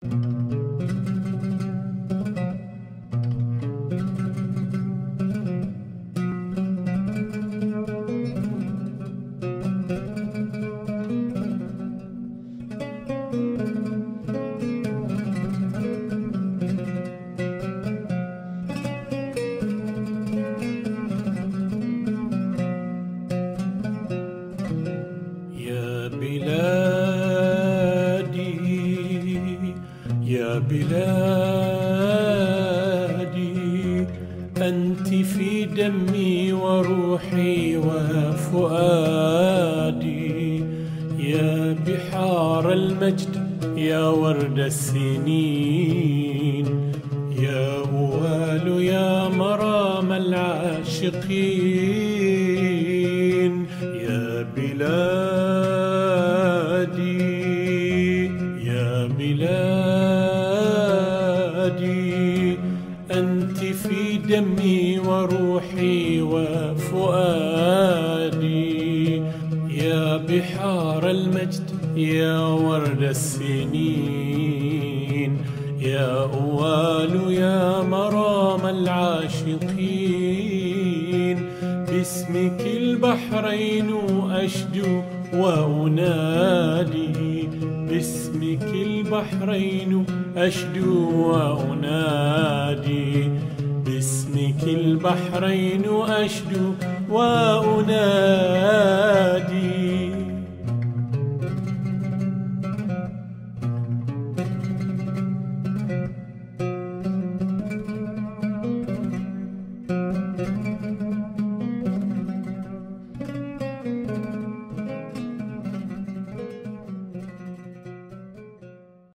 يا بلادي أنت في دمي وروحي وفؤادي، يا بحار المجد يا ورد السنين، يا أوال يا مرام العاشقين. يا بلادي يا بلادي أنت في دمي وروحي وفؤادي، يا بحار المجد يا ورد السنين، يا أوال يا مرام العاشقين. باسمك البحرين أشدو وأنادي، باسمك البحرين أشدو وأنادي، باسمك البحرين أشدو وأنادي.